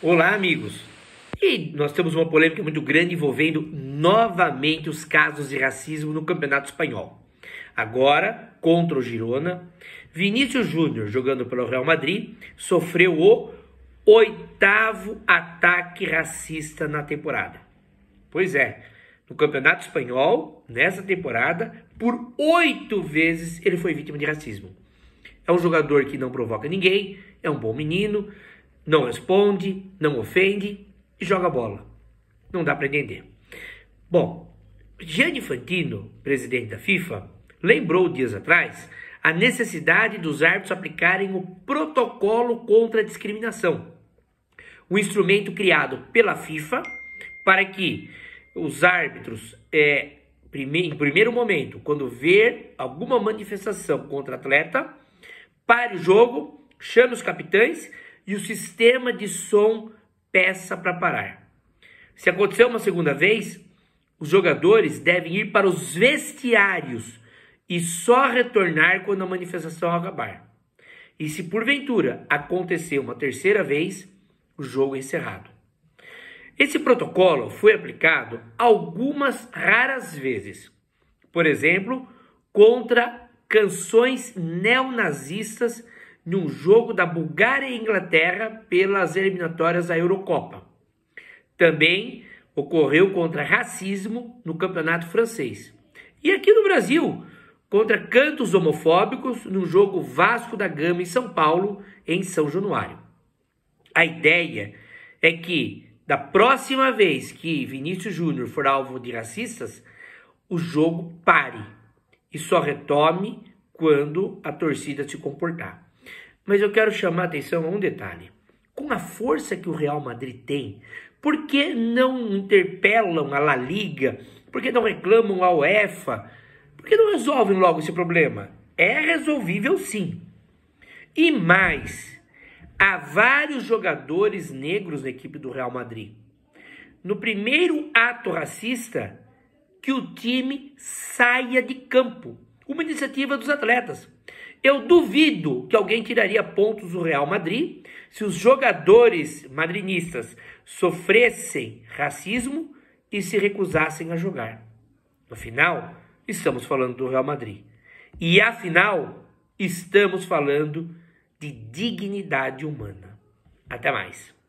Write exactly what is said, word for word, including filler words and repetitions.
Olá, amigos! E nós temos uma polêmica muito grande envolvendo novamente os casos de racismo no Campeonato Espanhol. Agora, contra o Girona, Vinícius Júnior, jogando pelo Real Madrid, sofreu o oitavo ataque racista na temporada. Pois é, no Campeonato Espanhol, nessa temporada, por oito vezes ele foi vítima de racismo. É um jogador que não provoca ninguém, é um bom menino, não responde, não ofende e joga bola. Não dá para entender. Bom, Gianni Infantino, presidente da FIFA, lembrou dias atrás a necessidade dos árbitros aplicarem o protocolo contra a discriminação. Um instrumento criado pela FIFA para que os árbitros, é, prime- em primeiro momento, quando ver alguma manifestação contra atleta, pare o jogo, chame os capitães e o sistema de som peça para parar. Se acontecer uma segunda vez, os jogadores devem ir para os vestiários e só retornar quando a manifestação acabar. E se porventura acontecer uma terceira vez, o jogo é encerrado. Esse protocolo foi aplicado algumas raras vezes. Por exemplo, contra canções neonazistas num jogo da Bulgária e Inglaterra pelas eliminatórias da Eurocopa. Também ocorreu contra racismo no campeonato francês. E aqui no Brasil, contra cantos homofóbicos no jogo Vasco da Gama em São Paulo, em São Januário. A ideia é que, da próxima vez que Vinícius Júnior for alvo de racistas, o jogo pare e só retome quando a torcida se comportar. Mas eu quero chamar a atenção a um detalhe. Com a força que o Real Madrid tem, por que não interpelam a La Liga? Por que não reclamam a UEFA? Por que não resolvem logo esse problema? É resolvível sim. E mais, há vários jogadores negros na equipe do Real Madrid. No primeiro ato racista, que o time saia de campo. Uma iniciativa dos atletas. Eu duvido que alguém tiraria pontos do Real Madrid se os jogadores madrinistas sofressem racismo e se recusassem a jogar. Afinal, estamos falando do Real Madrid. E afinal, estamos falando de dignidade humana. Até mais.